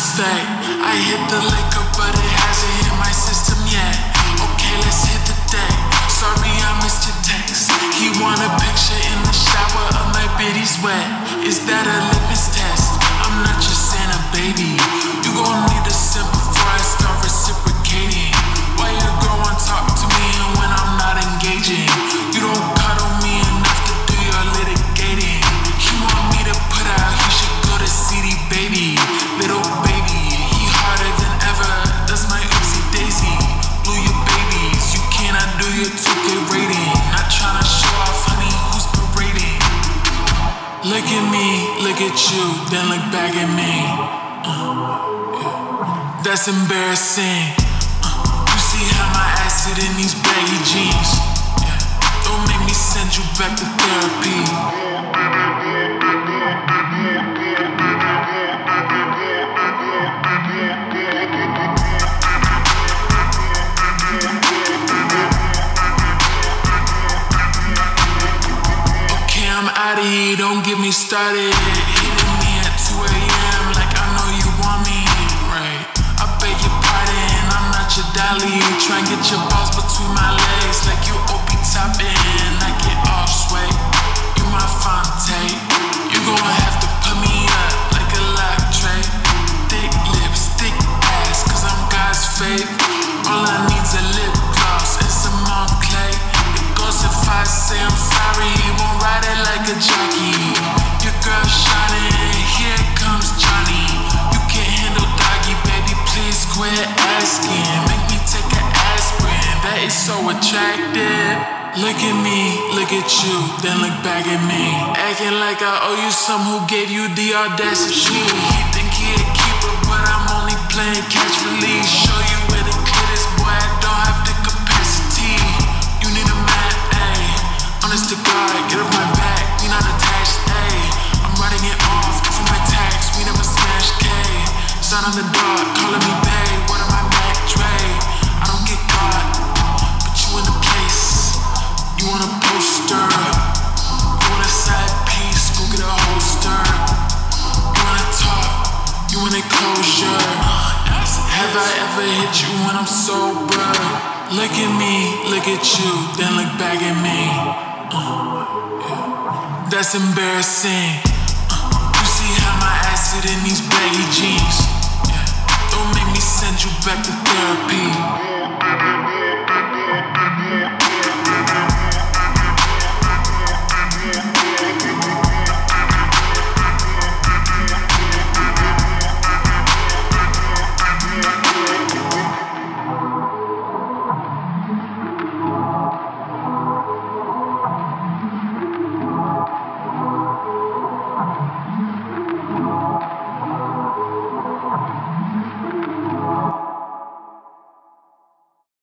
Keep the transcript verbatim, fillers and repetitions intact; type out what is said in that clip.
say I hit the liquor, but it hasn't hit my system yet. Okay, let's hit the deck. Sorry I missed your text. He want a picture in the shower of my bitty's wet. Is that a litmus test? I'm not your Santa baby. You gon' need a simp before I start reciprocating. Why your girl won't talk to me when I'm not engaging? You don't cuddle me enough to do your litigating. He want me to put out, he should go to C D baby. Little baby, he harder than ever. That's my oopsie daisy. Blew your babies, you cannot do your two K rating. Not tryna show off, honey, who's parading? Look at me, look at you, then look back at me. Uh, yeah. That's embarrassing. Uh, you see how my ass sit in these baggy jeans? Yeah. Don't make me send you back to therapy. I'm outta here, don't get me started. Hitting me at two A M like I know you want me, right? I beg your pardon, I'm not your dolly. Try and get your balls between my legs like you O P topping. I get off sway, you my Fonte. You gon' have to put me up like a lock tray. Thick lips, thick ass, cause I'm God's fave. All I need's a lip gloss and some Moncler. If I say I'm sorry, you won't ride it like a jockey. Your girl shining, here comes Johnny. You can't handle doggy, baby, please quit asking. Make me take an aspirin, that is so attractive. Look at me, look at you, then look back at me. Acting like I owe you some, who gave you the audacity? He think he a keeper, but I'm only playing catch release. Show you where the clit is, boy, I don't have the capacity. You need a man. Honest to God, get off my back, we not attached, ayy. I'm writing it off, for my tax, we never smash K. Sign on the dog, calling me bae, what am I Mac Dre? I don't get caught, but you in the place. You want a poster, you want a side piece, go get a holster. You wanna talk, you want a closure. Have I ever hit you when I'm sober? Look at me, look at you, then look back at me. Uh, yeah. That's embarrassing. Uh, you see how my ass sit in these baggy jeans? Yeah. Don't make me send you back to therapy.